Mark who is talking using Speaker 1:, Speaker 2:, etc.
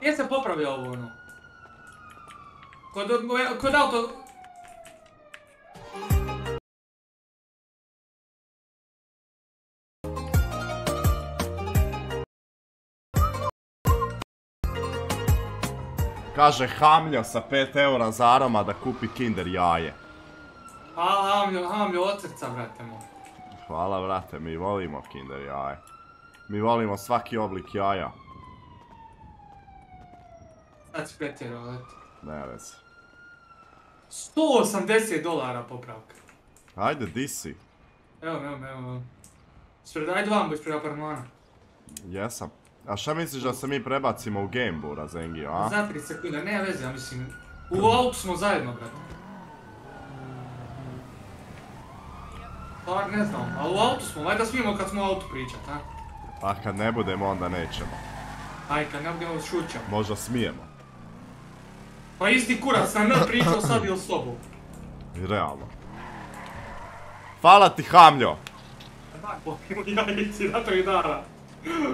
Speaker 1: Nije se popravio ovo ono. Kod auto...
Speaker 2: Kaže Hamljo sa 5 eura za Aroma da kupi Kinder jaje.
Speaker 1: Hamljo od srca, brate moj.
Speaker 2: Hvala, brate, mi volimo Kinder jaje. Mi volimo svaki oblik jaja.
Speaker 1: Sad si pretjerao, eto.
Speaker 2: Ne veze.
Speaker 1: $180 popravka.
Speaker 2: Ajde, di si?
Speaker 1: Evo. Ajde vam ispred apartmana.
Speaker 2: Jesam. A šta misliš da se mi prebacimo u Gamebura, Zengio, a?
Speaker 1: Za 3 sekunde, nema veze, ja mislim. U autu smo zajedno, brate. Pa ne znam, ali u autu smo, valjda smijemo kad smo u autu pričat, a?
Speaker 2: Pa kad ne budemo, onda nećemo.
Speaker 1: Aj, kad ne budemo šućamo.
Speaker 2: Možda smijemo.
Speaker 1: Pa isti kurac sam ne pričao sad ili s tobom.
Speaker 2: I realno. Hvala ti, Hamljo!
Speaker 1: Tako, jajici na 3 dana.